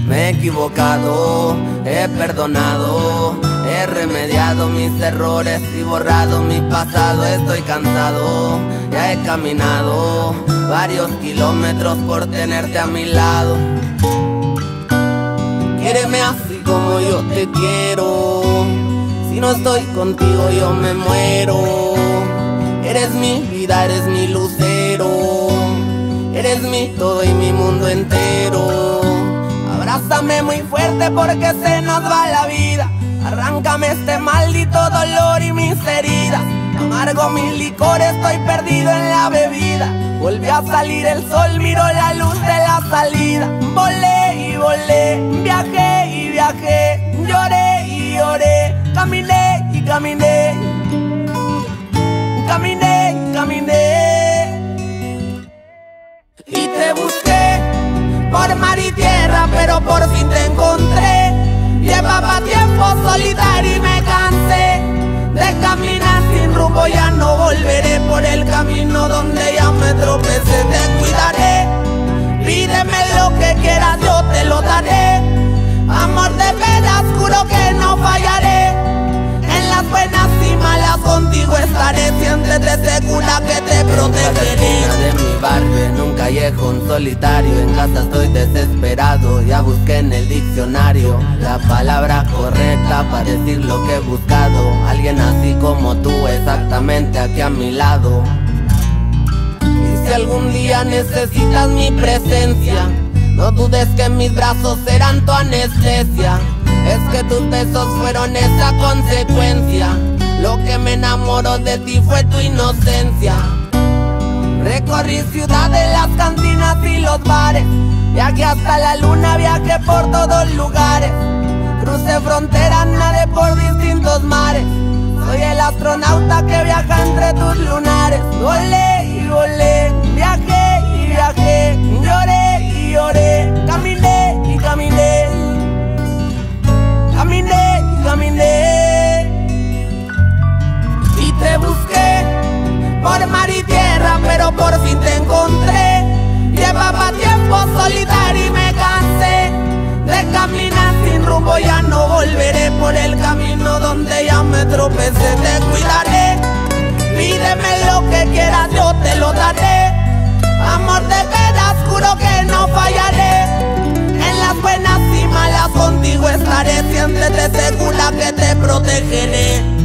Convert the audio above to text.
Me he equivocado, he perdonado, he remediado mis errores y borrado mi pasado. Estoy cansado, ya he caminado varios kilómetros por tenerte a mi lado. Quiéreme así como yo te quiero, si no estoy contigo yo me muero. Eres mi vida, eres mi lucero, eres mi todo y mi mundo entero. Abrázame muy fuerte porque se nos va la vida. Arráncame este maldito dolor y mis heridas. Amargo mi licor, estoy perdido en la bebida. Volvió a salir el sol, miro la luz de la salida. Volé y volé, viajé y viajé, lloré y lloré, caminé y caminé, caminé y caminé. Y te busqué por mar y tierra, pero por fin te encontré. Llevaba tiempo solitario y me cansé de caminar sin rumbo. Ya no volveré por el camino donde ya me tropecé. Te cuidaré, pídeme lo que quieras, yo te lo daré. Amor de veras, juro que no fallaré. En las buenas y malas contigo estaré. Siéntete segura que te protegeré. De mi barrio, en un callejón solitario, en casa estoy desesperado. Ya busqué en el diccionario la palabra correcta para decir lo que he buscado. Alguien así como tú, exactamente aquí a mi lado. Y si algún día necesitas mi presencia, no dudes que mis brazos serán tu anestesia. Es que tus besos fueron esa consecuencia. Lo que me enamoró de ti fue tu inocencia. Recorrí ciudades, las cantinas y los bares. Viajé hasta la luna, viajé por todos lugares. Crucé fronteras, nadé por distintos mares. Soy el astronauta que viaja entre tus lunares. Volé y volé, viajé y viajé, lloré y lloré, caminé y caminé, caminé y caminé. Y te busqué por mar y tierra, pero por fin te encontré. Llevaba tiempo solitario y me cansé de caminar sin rumbo. Ya no volveré por el camino donde ya me tropecé. Te cuidaré, pídeme lo que quieras, yo te lo daré. Amor de veras, juro que no fallaré. En las buenas y malas contigo estaré. Siéntete segura que te protegeré.